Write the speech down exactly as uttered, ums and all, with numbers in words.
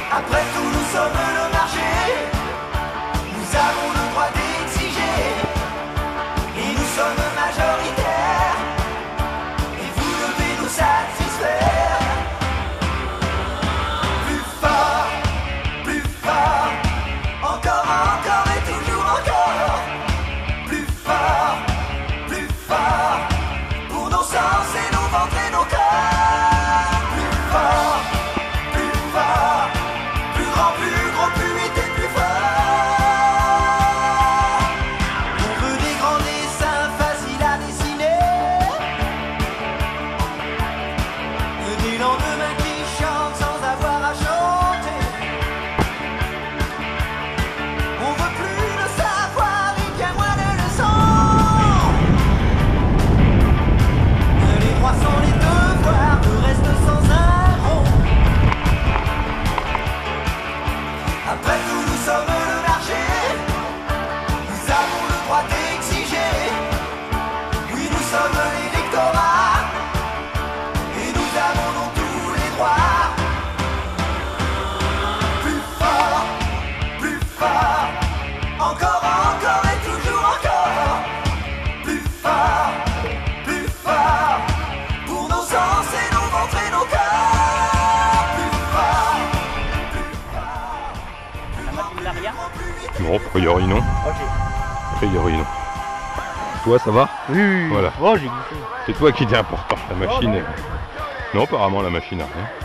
Après tout, nous sommes le marché. Nous avons le droit d'exiger. Et nous sommes majoritaires. Et vous devez nous satisfaire. Plus fort, plus fort. Encore, encore et toujours encore. Plus fort, plus fort. Pour nos sens et nos ventres et nos corps. Plus fort, plus fort. Plus grand, plus gros, plus vite et plus fort. On veut des grands dessins faciles à dessiner. Des lendemains qui chantent sans avoir à chanter. On veut plus le savoir et bien moins de leçons. Les droits sont les devoirs, le reste sans un rond. Après tout, nous sommes le marché. Nous avons le droit d'exiger. Oui, nous sommes l'électorat. Et nous avons donc tous les droits. Plus fort, plus fort. Encore, encore et toujours encore. Plus fort, plus fort. Pour nos sens et nos ventres et nos corps. Plus fort, plus fort. Plus grand, plus grand, plus vite. Non, a priori non. Ok. A priori non. Toi, ça va? Oui, oui, oui. Voilà. Oh, j'ai goûté. C'est toi qui t'es important. La machine. non. est- Non, apparemment la machine a rien.